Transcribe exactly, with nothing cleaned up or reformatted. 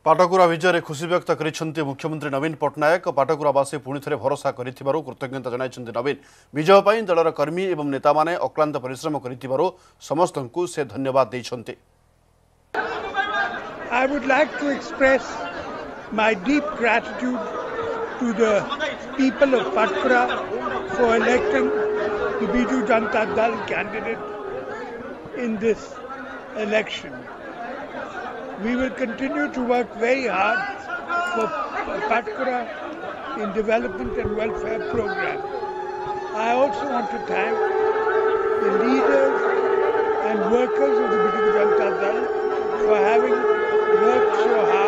पाटकुरा विजय खुशी व्यक्त कर मुख्यमंत्री नवीन पट्टनायक पाटकुरावासी पुणी थे भरोसा कर कृतज्ञता जन नवीन विजय पर दलर कर्मी और नेता माने अक्लांत परिश्रम कर समस्त को से धन्यवाद देते। I would like to express my deep gratitude to the people of Patkura for electing the Biju Janata Dal candidate in this election. We will continue to work very hard for Patkura in development and welfare program. I also want to thank the leaders and workers of the Biju Janata Dal for having worked so hard